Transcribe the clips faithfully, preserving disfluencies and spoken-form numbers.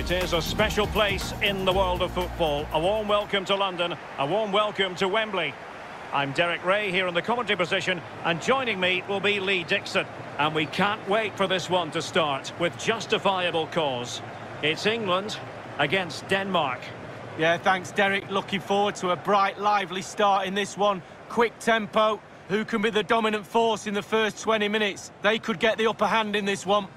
It is a special place in the world of football. A warm welcome to London, a warm welcome to Wembley. I'm Derek Ray here in the commentary position, and joining me will be Lee Dixon. And we can't wait for this one to start with justifiable cause. It's England against Denmark. Yeah, thanks, Derek. Looking forward to a bright, lively start in this one. Quick tempo. Who can be the dominant force in the first twenty minutes? They could get the upper hand in this one.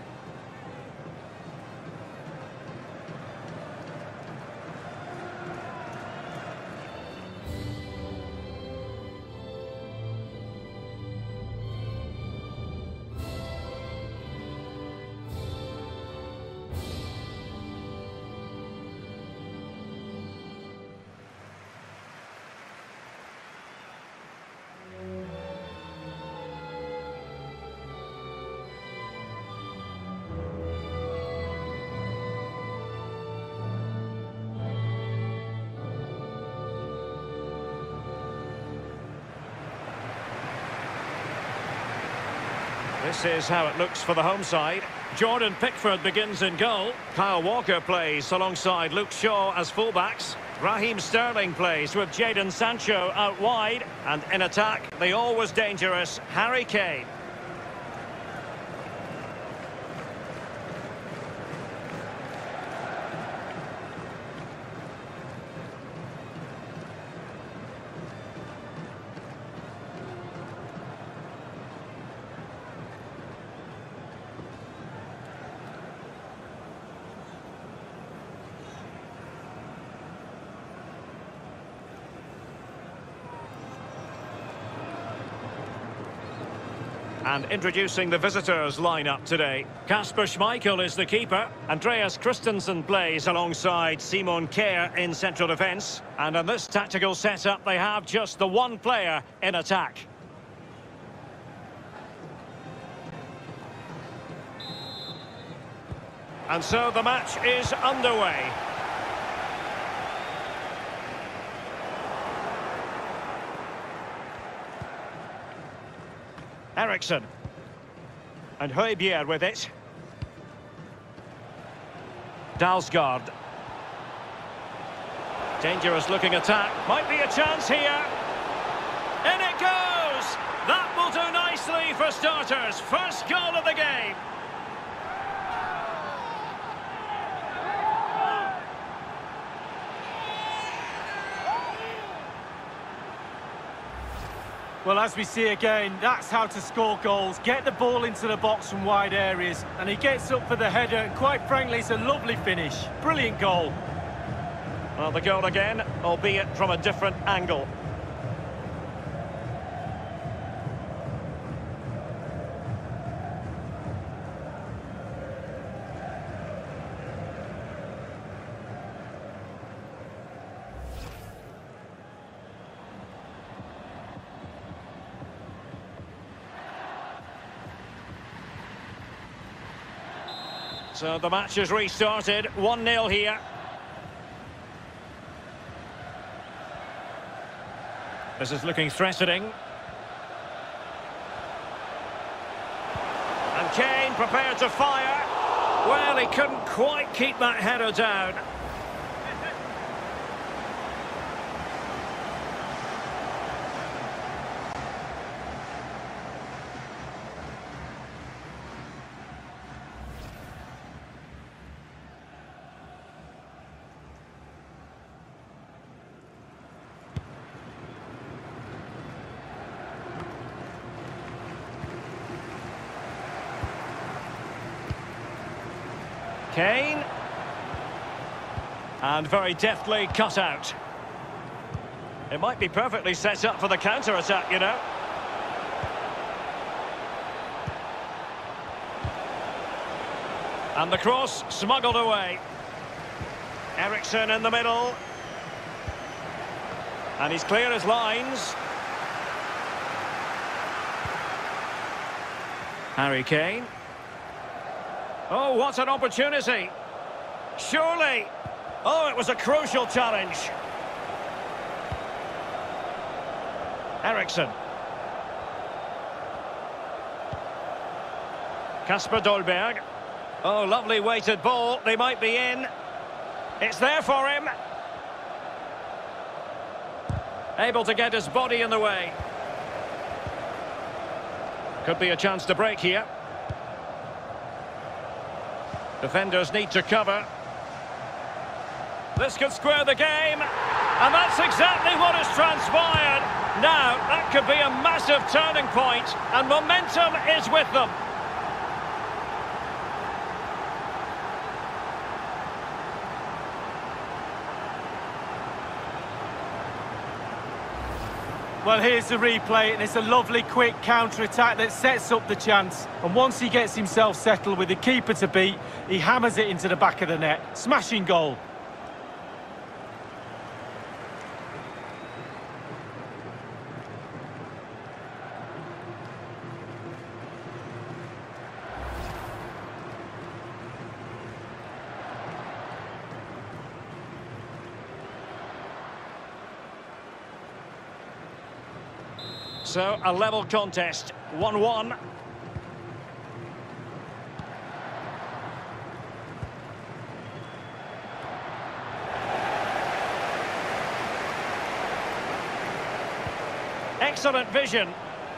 This is how it looks for the home side. Jordan Pickford begins in goal. Kyle Walker plays alongside Luke Shaw as fullbacks. Raheem Sterling plays with Jadon Sancho out wide. And in attack, the always dangerous Harry Kane. And introducing the visitors lineup today. Kasper Schmeichel is the keeper. Andreas Christensen plays alongside Simon Kjær in central defence. And in this tactical setup, they have just the one player in attack. And so the match is underway. Eriksson. And Højbjerg with it. Dalsgaard. Dangerous looking attack. Might be a chance here. In it goes! That will do nicely for starters. First goal of the game. Well, as we see again, that's how to score goals. Get the ball into the box from wide areas. And he gets up for the header, and quite frankly, it's a lovely finish. Brilliant goal. Well, the goal again, albeit from a different angle. So the match has restarted, one nil here. This is looking threatening. And Kane prepared to fire. Well, he couldn't quite keep that header down. Kane. And very deftly cut out. It might be perfectly set up for the counter-attack, you know. And the cross smuggled away. Eriksson in the middle. And he's clear his lines. Harry Kane. Oh, what an opportunity. Surely. Oh, it was a crucial challenge. Eriksson. Kasper Dolberg. Oh, lovely weighted ball. They might be in. It's there for him. Able to get his body in the way. Could be a chance to break here. Defenders need to cover. This could square the game. And that's exactly what has transpired. Now, that could be a massive turning point, and momentum is with them. Well, here's the replay, and it's a lovely quick counter-attack that sets up the chance. And once he gets himself settled with the keeper to beat, he hammers it into the back of the net. Smashing goal. So, a level contest, one one. Excellent vision.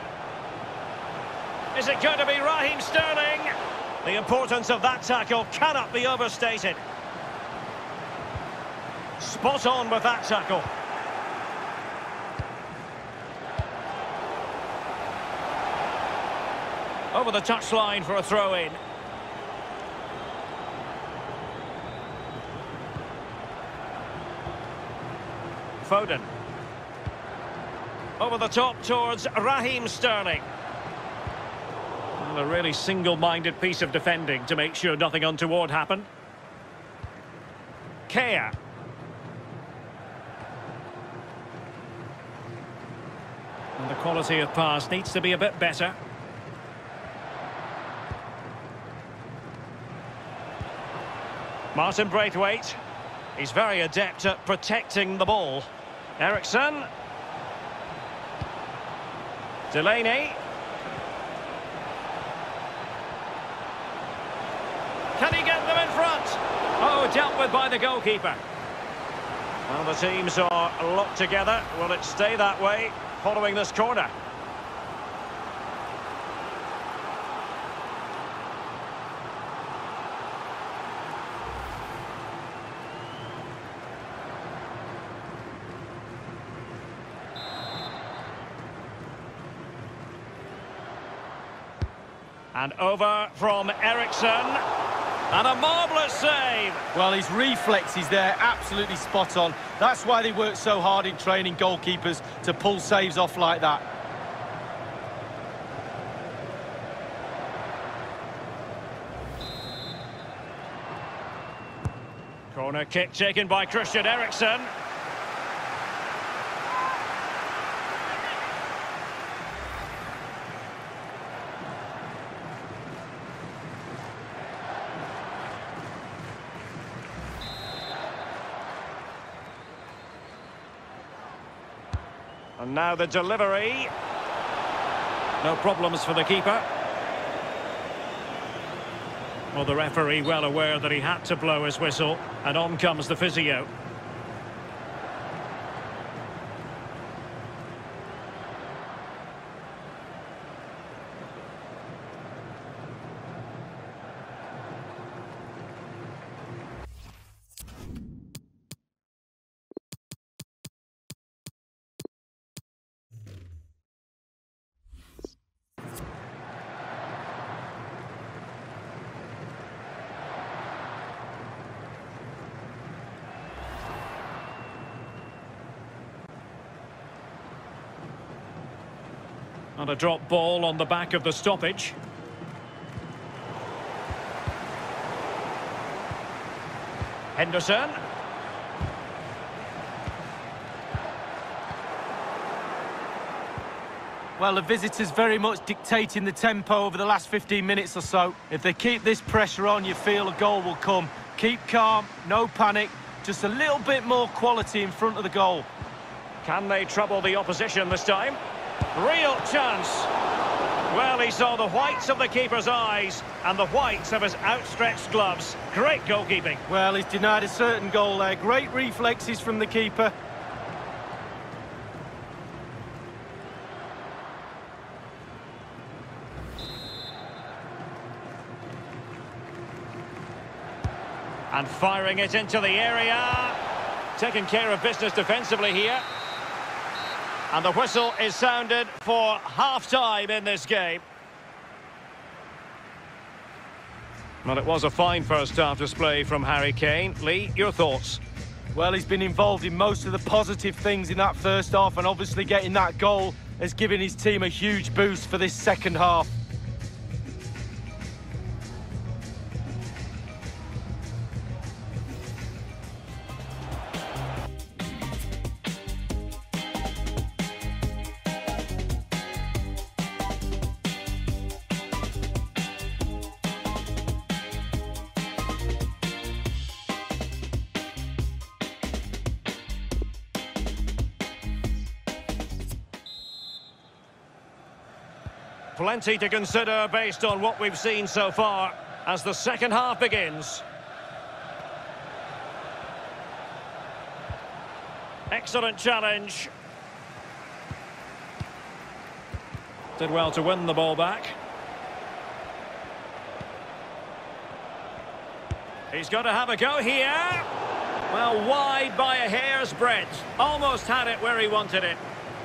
Is it going to be Raheem Sterling? The importance of that tackle cannot be overstated. Spot on with that tackle. Over the touchline for a throw-in. Foden. Over the top towards Raheem Sterling. And a really single-minded piece of defending to make sure nothing untoward happened. Kea. And the quality of pass needs to be a bit better. Martin Braithwaite, he's very adept at protecting the ball. Ericsson. Delaney. Can he get them in front? Oh, dealt with by the goalkeeper. Well, the teams are locked together. Will it stay that way following this corner? And over from Ericsson. And a marvellous save. Well, his reflexes there, absolutely spot on. That's why they work so hard in training goalkeepers to pull saves off like that. Corner kick taken by Christian Eriksen. And now the delivery. No problems for the keeper. Well, the referee well aware that he had to blow his whistle, and on comes the physio. And a drop ball on the back of the stoppage. Henderson. Well, the visitors very much dictating the tempo over the last fifteen minutes or so. If they keep this pressure on, you feel a goal will come. Keep calm, no panic, just a little bit more quality in front of the goal. Can they trouble the opposition this time? Real chance. Well, he saw the whites of the keeper's eyes and the whites of his outstretched gloves. Great goalkeeping. Well, he's denied a certain goal there. Great reflexes from the keeper. And firing it into the area. Taking care of business defensively here. And the whistle is sounded for half-time in this game. Well, it was a fine first-half display from Harry Kane. Lee, your thoughts? Well, he's been involved in most of the positive things in that first half, and obviously getting that goal has given his team a huge boost for this second half. Plenty to consider based on what we've seen so far as the second half begins. Excellent challenge. Did well to win the ball back. He's got to have a go here. Well, wide by a hair's breadth. Almost had it where he wanted it.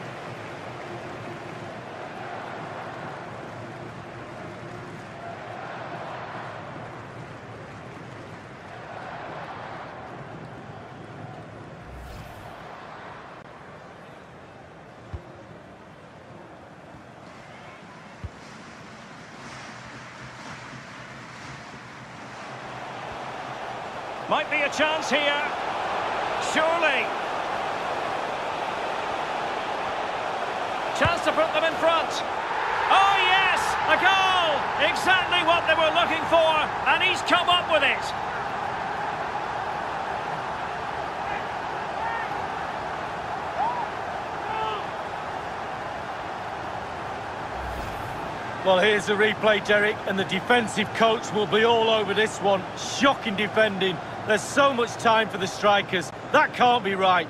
Might be a chance here. Surely. Chance to put them in front. Oh, yes! A goal! Exactly what they were looking for, and he's come up with it. Well, here's the replay, Derek, and the defensive coach will be all over this one. Shocking defending. There's so much time for the strikers. That can't be right.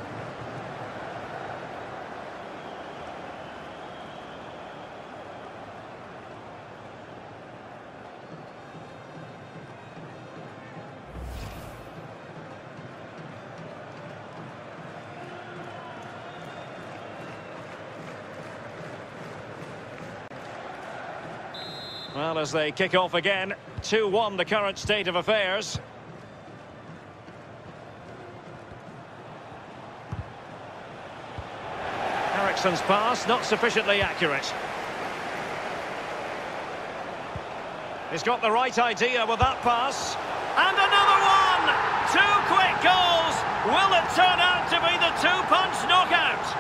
Well, as they kick off again, two one the current state of affairs. Eriksen's pass, not sufficiently accurate. He's got the right idea with that pass. And another one! Two quick goals! Will it turn out to be the two-punch knockout?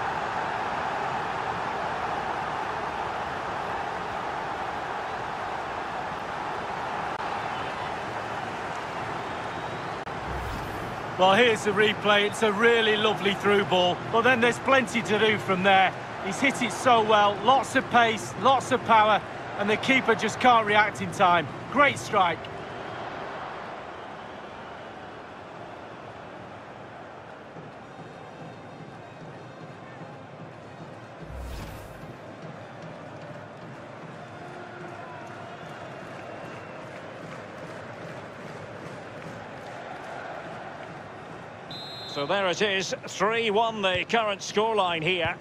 Well, here's the replay. It's a really lovely through ball, but then there's plenty to do from there. He's hit it so well, lots of pace, lots of power, and the keeper just can't react in time. Great strike. So there it is, three one the current scoreline here.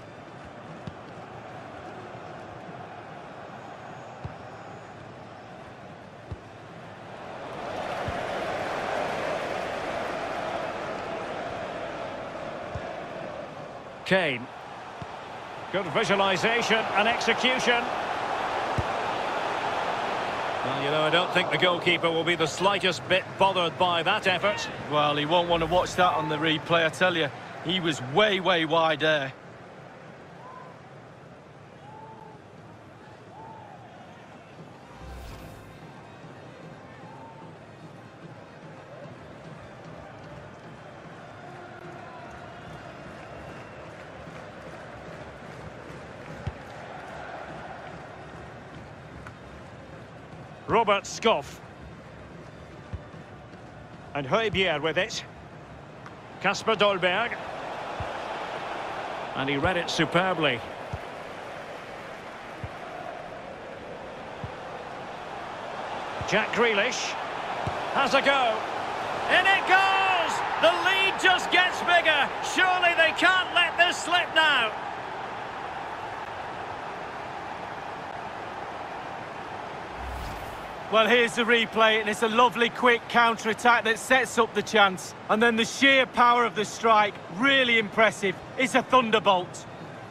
Kane. Good visualisation and execution. Well, you know, I don't think the goalkeeper will be the slightest bit bothered by that effort. Well, he won't want to watch that on the replay, I tell you. He was way, way wide there. Robert Skoff. And Højbjerg with it. Kasper Dolberg. And he read it superbly. Jack Grealish has a go. In it goes! The lead just gets bigger. Surely they can't let this slip now. Well, here's the replay, and it's a lovely quick counter-attack that sets up the chance. And then the sheer power of the strike, really impressive. It's a thunderbolt.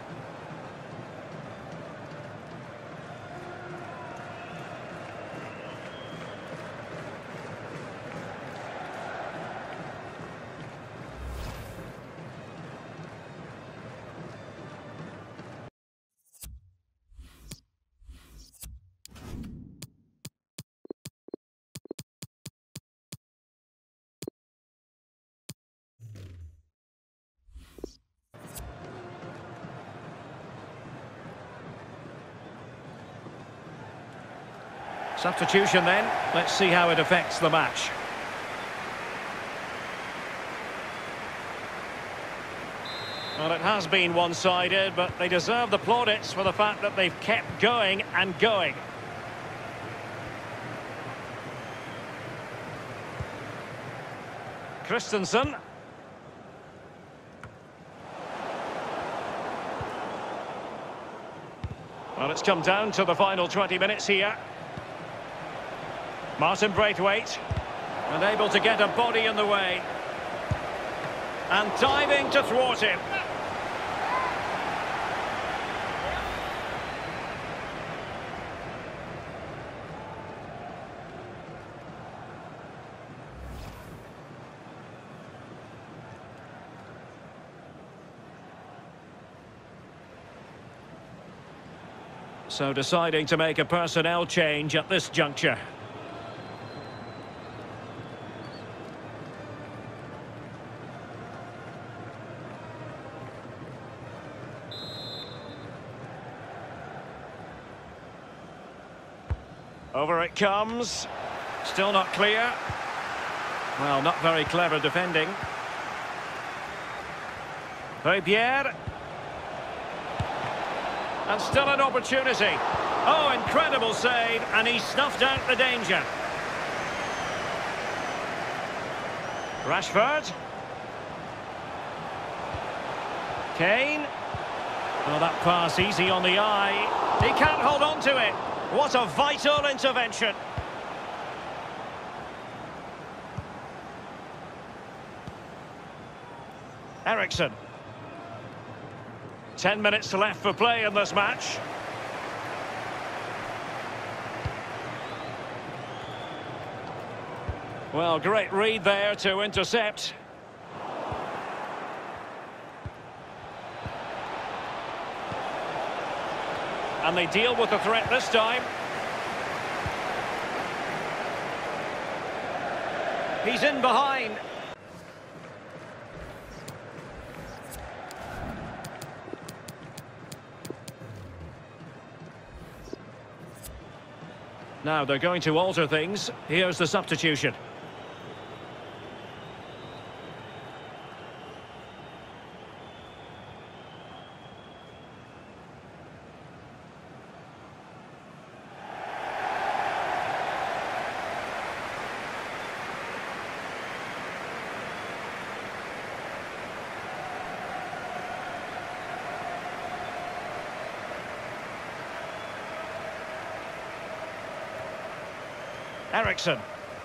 Substitution then. Let's see how it affects the match. Well, it has been one-sided, but they deserve the plaudits for the fact that they've kept going and going. Christensen. Well, it's come down to the final twenty minutes here. Martin Braithwaite, and able to get a body in the way. And diving to thwart him. So deciding to make a personnel change at this juncture. Over it comes. Still not clear. Well, not very clever defending. Højbjerg. And still an opportunity. Oh, incredible save, and he snuffed out the danger. Rashford. Kane. Oh, that pass easy on the eye. He can't hold on to it. What a vital intervention. Eriksson. Ten minutes left for play in this match. Well, great read there to intercept. And they deal with the threat this time. He's in behind. Now they're going to alter things. Here's the substitution. Eriksson.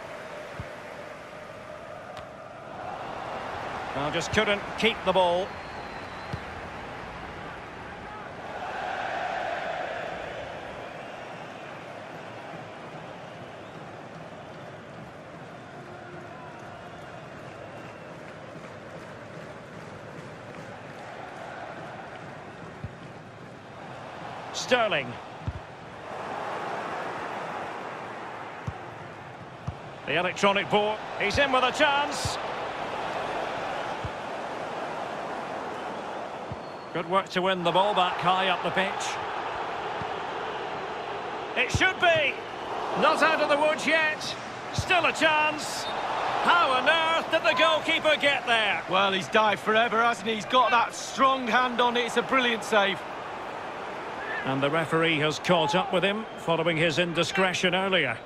Well, just couldn't keep the ball. Sterling. The electronic ball. He's in with a chance. Good work to win the ball back high up the pitch. It should be. Not out of the woods yet. Still a chance. How on earth did the goalkeeper get there? Well, he's dived forever, hasn't he? He's got that strong hand on it. It's a brilliant save. And the referee has caught up with him following his indiscretion earlier.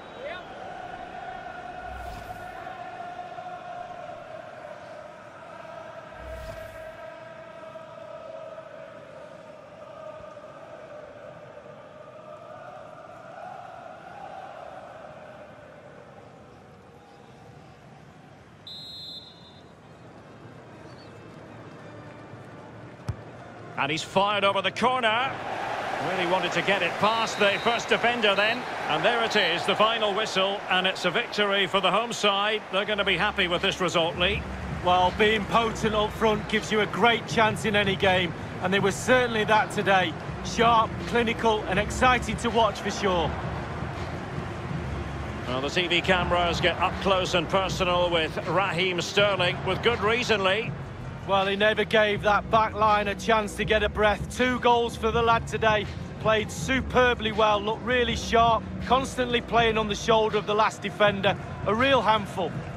And he's fired over the corner. Really wanted to get it past the first defender then. And there it is, the final whistle. And it's a victory for the home side. They're going to be happy with this result, Lee. Well, being potent up front gives you a great chance in any game. And they were certainly that today. Sharp, clinical and exciting to watch for sure. Well, the T V cameras get up close and personal with Raheem Sterling. With good reason, Lee. Well, he never gave that back line a chance to get a breath. Two goals for the lad today. Played superbly well, looked really sharp, constantly playing on the shoulder of the last defender. A real handful.